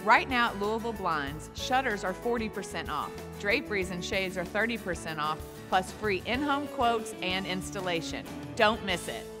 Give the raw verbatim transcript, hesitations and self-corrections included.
Right now at Louisville Blinds, shutters are forty percent off. Draperies and shades are thirty percent off, plus free in-home quotes and installation. Don't miss it.